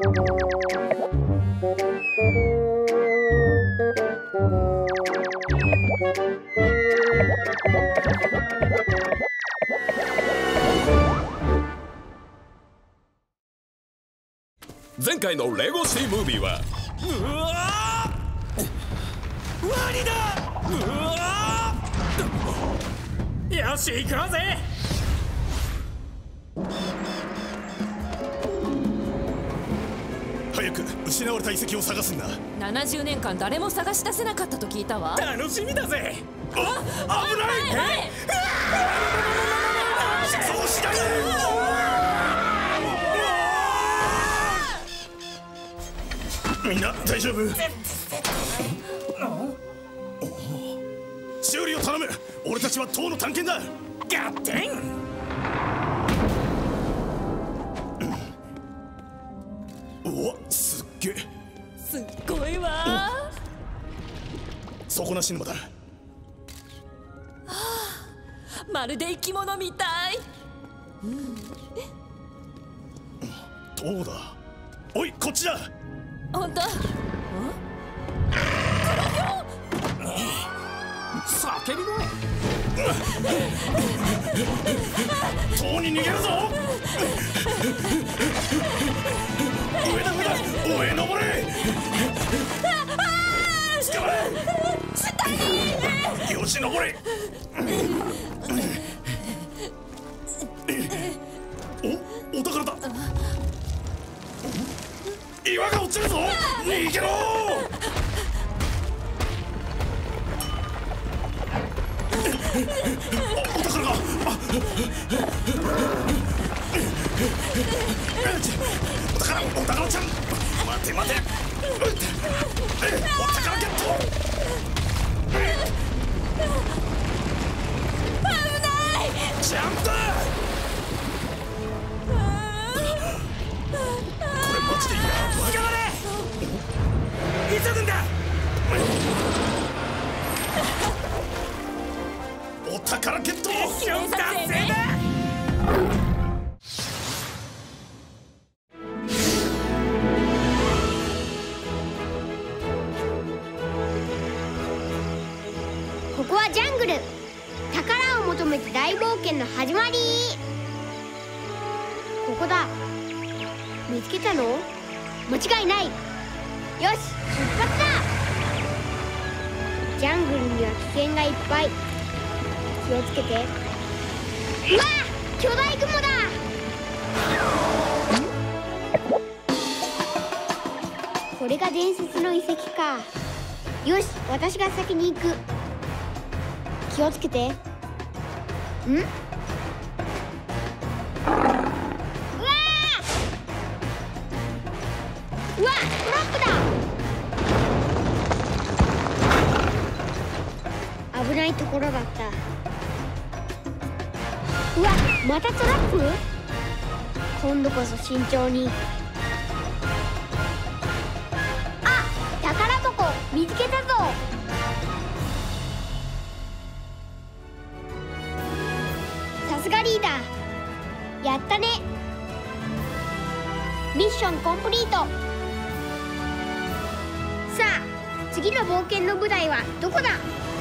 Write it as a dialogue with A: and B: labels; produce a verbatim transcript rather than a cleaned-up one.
A: 前回のレゴシティムービーはうわーワニだうわーよし行こうぜ。
B: 早く失われた遺跡を探すんだ。
C: ななじゅうねんかん誰も探し出せなかったと聞いたわ。
A: 楽しみだぜ。
B: あ、危ない。そうしない。みんな大丈夫？修理を頼む。俺たちは塔の探検だ。
A: ガッテン。
B: うわ、すっげえ。
C: すっごいわ。
B: 底なし沼だ。
C: はあ、まるで生き物みたい。うん、
B: 塔だ。おい、こっちだ。
C: 本当？
A: 叫び声。
B: 塔に逃げるぞ。上だ上だ、上へ登れ。捕まれ。よし登れ。お、お宝だ。岩が落ちるぞ。逃げろ。お、お宝が。あお宝、お宝ちゃん。待て待て。お宝ゲット。
C: 危ない。
B: ジャンプだ。これマジでいいな。
A: 頑張れ。急ぐんだ。
B: お宝ゲット。
A: ミッション達成だ。
D: ここはジャングル。宝を求めて大冒険の始まり。ここだ。見つけたの？間違いない。よし、出発だ。ジャングルには危険がいっぱい。気をつけて。うわっ、巨大雲だ。これが伝説の遺跡か。よし、私が先に行く。気をつけて。ん？うわー！うわ、トラップだ。危ないところだった。うわ、またトラップ？今度こそ慎重に。あ、宝箱見つけたぞ。さすがリーダー。やったね。ミッションコンプリート。さあ、次の冒険の舞台はどこだ？